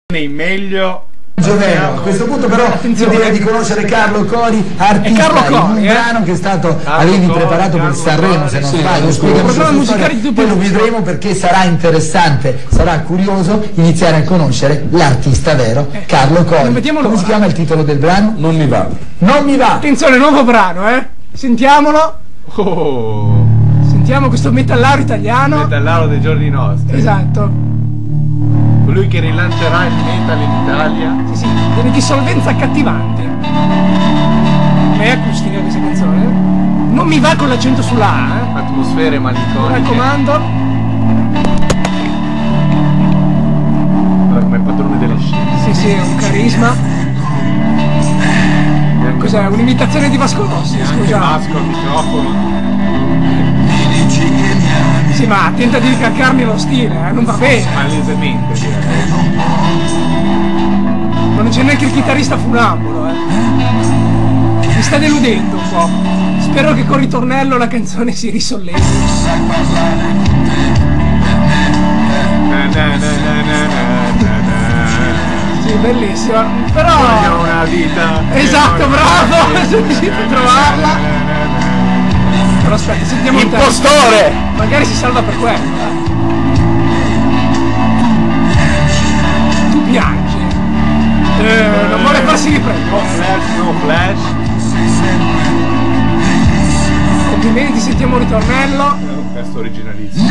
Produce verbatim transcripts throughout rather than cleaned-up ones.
Nei meglio Gioveno. A questo punto però io direi di conoscere Carlo Cori, artista Carlo Cori, in un eh? brano che è stato Carlo avevi Cori, preparato Carlo per Sanremo, Cori, se non sì, sbaglio, sì, spiegami sì. la sua storia, Musicale di poi lo vedremo perché sarà interessante, sarà curioso iniziare a conoscere l'artista vero, Eh, Carlo Cori. non vediamo Come l'ora. si chiama il titolo del brano? Non mi va. Non mi va! Attenzione, nuovo brano, eh? Sentiamolo. Oh, Sentiamo questo metallaro italiano. metallaro dei giorni nostri. Esatto. Colui che rilancerà il metal in Italia. Sì, sì, delle dissolvenze accattivanti. Ma è acustica questa canzone? Non mi va con l'accento sulla A, eh? Atmosfere Mi malinconiche. raccomando. Guarda come padrone delle scene. Sì, sì, è un carisma. Cos'è? Un'imitazione di Vasco Rossi, Anche scusa. Vasco al microfono. Sì, ma tenta di ricalcarmi lo stile, eh? Non va bene. Palesemente direi. Ma non c'è neanche il chitarrista funambolo, eh. Mi sta deludendo un po'. Spero che col ritornello la canzone si risollevi. Na, na, na, na, na, na, na. Sì, bellissima. Però. Voglio una vita. Esatto, bravo! Sono riuscito a trovarla. Na, na, na, na. Però aspetta, sentiamo il testo. Impostore! Magari si salva per quello, eh. Tu piangi. Eh, non vuole farsi No riprendere. flash, no flash. Complimenti, sentiamo il ritornello. È un testo originalissimo.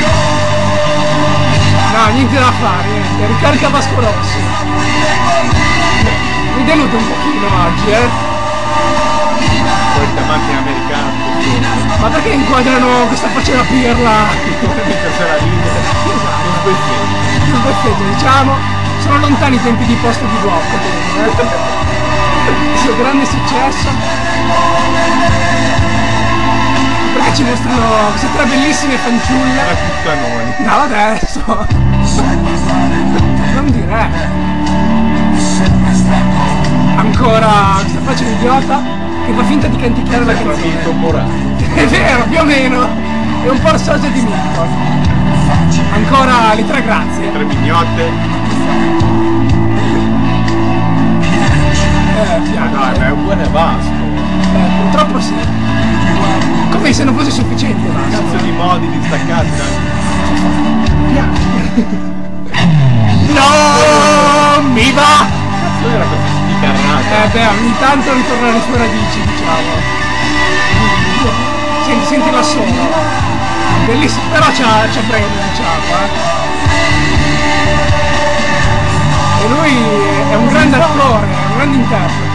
No, niente da fare, niente. Ricarica Vasco Rossi. Mi delude un pochino oggi, eh. Poi tematica americana. Ma perché inquadrano questa faccia da pirla? Mentre se la ride. Esatto. Non sbeffeggia. Un perfetto, diciamo. Sono lontani i tempi di posto di blocco, eh. Il suo grande successo. Perché ci mostrano queste tre bellissime Era fanciulle. puttanoni. No, adesso. Non dire. Ancora questa faccia di idiota che fa finta di canticchiare la Sembra canzone. Milton Morale. È vero, più o meno. È un po' il socio di Milton. Ancora le tre grazie. Tre mignotte. Eh, Ma piano. dai, ma è un buon Vasco. Eh, purtroppo sì. Come se non fosse sufficiente, Cazzo basta. di modi distaccati dal. No, mi va! Cazzo era questa schicarrata? Eh beh, ogni tanto ritorna alle sue radici, diciamo. Senti, senti la sono. Bellissimo, però c'ha, c'ha prende, diciamo, eh. E lui è un grande attore, è un grande interprete.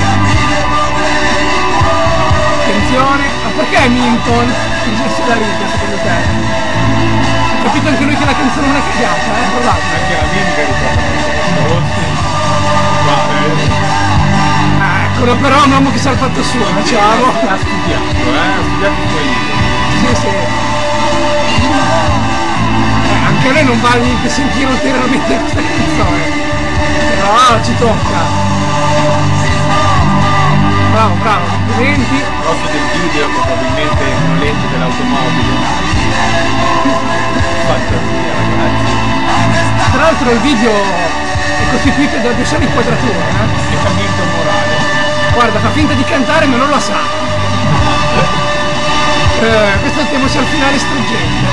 Attenzione, ma perché Milton fingersi da ridere secondo te? Ha capito anche lui che la canzone non è cagata, eh? Provate. Anche la mimica ritorna con Rossi. Ma Ah, eccolo però un uomo che sa il fatto suo, diciamo. eh, ha studiato, eh, ha studiato i suoi libri. Sì, sì. Eh, anche a noi non vale niente sentire ulteriormente questa canzone. Però ci tocca. Bravo, bravo, complimenti. Rossi del video, probabilmente il noleggio dell'automobile. Fantasia, ragazzi. Tra l'altro il video è costituito da due sole inquadrature, eh. E fa Milton Morale. Guarda, fa finta di cantare ma non la sa. Eh, questo temo sia il finale struggente.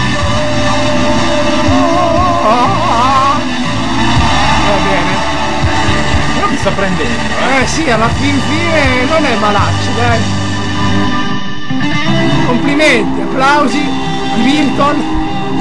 Va bene. Però mi sta prendendo, eh. Eh sì, alla fin fine non è malaccio, dai. Complimenti, applausi di Milton.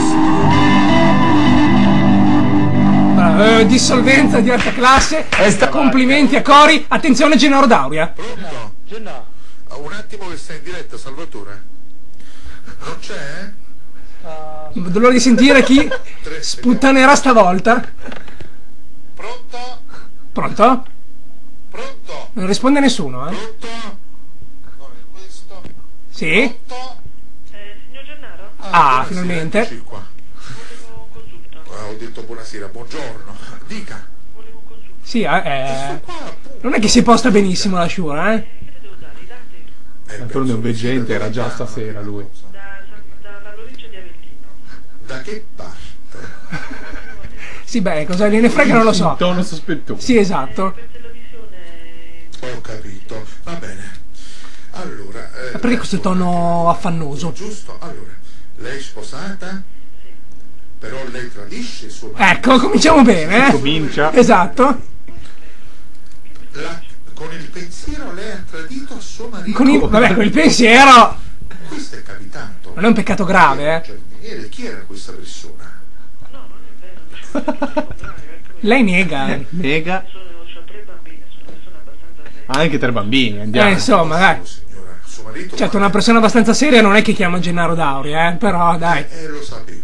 Eh, dissolvenza di alta classe. Complimenti a Cori. Attenzione Gennaro Dauria. Pronto? Gennaro. Un attimo che stai in diretta, Salvatore. Non c'è? Dolore di sentire chi sputtanerà stavolta. Pronto? Pronto? Pronto? Non risponde nessuno, eh? Pronto? Non è questo? Sì? Pronto? Eh, signor Gennaro? Ah, buonasera, finalmente. eccoci qua. Volevo un consulto. Ah, ho detto buonasera, buongiorno. Dica. Volevo un consulto. Sì, eh, eh, Qua, appunto. non è che si posta benissimo la sciura, eh? Che le devo dare? I dati? Eh, D'altronde un penso che sia veggente, era da già lontano, stasera lui. Da, San- da, da Lorenzo di Avellino. Da che parte? Sì, beh, cosa gliene frega non lo so. In tono sospettoso. Sì, esatto. Per televisione. Ho capito, va bene. Allora... Eh, Ma perché questo tono affannoso? Giusto, allora, lei è sposata? Però lei tradisce il suo marito. Ecco, cominciamo bene, eh? Comincia. Esatto. La- con il pensiero lei ha tradito suo marito. Con il, vabbè, con il pensiero Questo è capitato. non è un peccato grave, eh? Giardiniere, chi era questa persona? No, non è vero, mi sono tutto il contrario, ecco. Lei nega. Nega. Sono, ho tre bambini, sono una persona abbastanza seria. Anche tre bambini, andiamo. Eh, insomma, dai. Oh, signora, suo marito... Certo, una persona abbastanza seria non è che chiama Gennaro Dauri, eh? Però, dai. Eh, lo sapevo.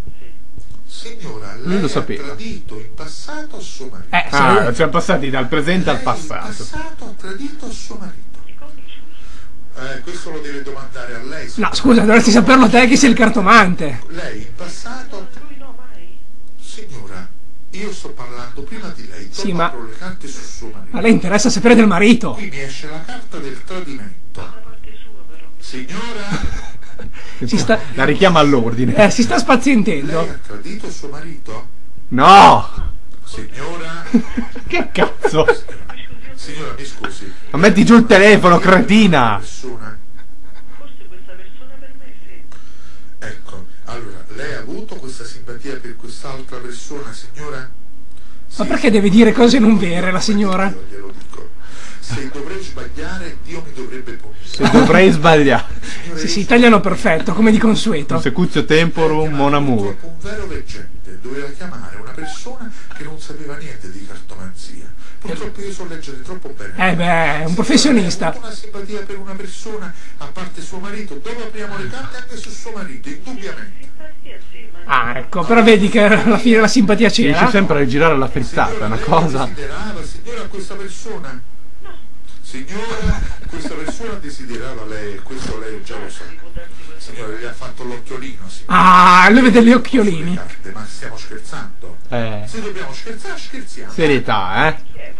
Signora, Lui lei lo ha sapeva. tradito in passato suo marito. Eh, se- Ah, siamo passati dal presente al Lei passato. in passato ha tradito suo marito. I coniugi, Eh, questo lo deve domandare a lei. No, scusa, dovresti saperlo te che sei il cartomante. Lei in passato... lui no, mai. Signora, io sto parlando prima di lei. Sì, Dopo ma- apro le carte su suo marito. A lei interessa sapere del marito. Qui mi esce la carta del tradimento. Da parte sua, però. Signora, Si sta, La richiama all'ordine. eh, si sta lei spazientendo. ha tradito suo marito? No! Signora, Che cazzo? signora, mi scusi. Ma metti giù il telefono, cretina! Persona. Forse questa persona per me, sì. Ecco, allora, lei ha avuto questa simpatia per quest'altra persona, signora? Ma perché deve dire cose non vere la signora? Io glielo dico. Se dovrei sbagliare, Dio mi dovrebbe punire. Se dovrei sbagliare. Signore, Sì, io sì, sono- italiano perfetto, come di consueto. Consecutio temporum mon amour. Purtroppo un vero veggente doveva chiamare una persona che non sapeva niente di cartomanzia. Purtroppo io so leggere troppo bene. Eh beh, è un professionista. Ho una simpatia per una persona, a parte suo marito, dopo apriamo le carte anche su suo marito, indubbiamente. Simpatia, sì, ma... Ah, ecco, però vedi che alla fine la simpatia Riesci c'era. sempre a rigirare la frittata, è una lei cosa. desiderava, signora, questa persona? Signora, questa persona desiderava lei, questo lei già lo sa. Signora, gli ha fatto l'occhiolino, signora. Ah, lui vede gli occhiolini. Sulle carte, ma stiamo scherzando? Eh, Se dobbiamo scherzare, scherziamo. serietà, eh?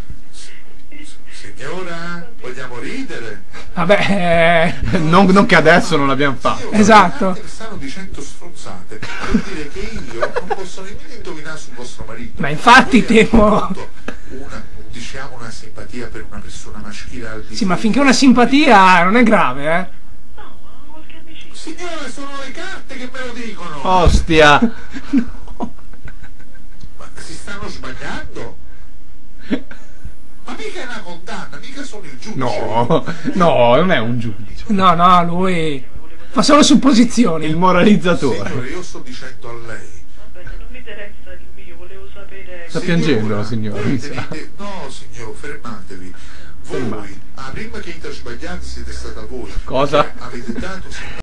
Signora, vogliamo ridere? Vabbè, eh, Non, non che adesso non l'abbiamo fatto. Io Esatto. guardate che stanno dicendo stronzate per dire che io non posso nemmeno indovinare sul vostro marito. Ma infatti, Voi avete temo- avuto una, diciamo, una simpatia per una persona maschile al di sì, ma fuori. finché una simpatia non è grave, eh. No, ma qualche amicizia. Signore, sono le carte che me lo dicono. Ostia! Ma si stanno sbagliando? Ma mica è una condanna, mica sono il giudice. No, no, non è un giudice. No, no, lui fa solo Il supposizioni. moralizzatore. Signore, io sto dicendo a lei. Va bene, non mi interessa il mio, volevo sapere... Sta piangendo la signora, voi mi sa. tenete- No, signor, fermatevi. Voi, Fermate. ah, prima che inter sbagliate siete stata voi. Cosa? Che avete dato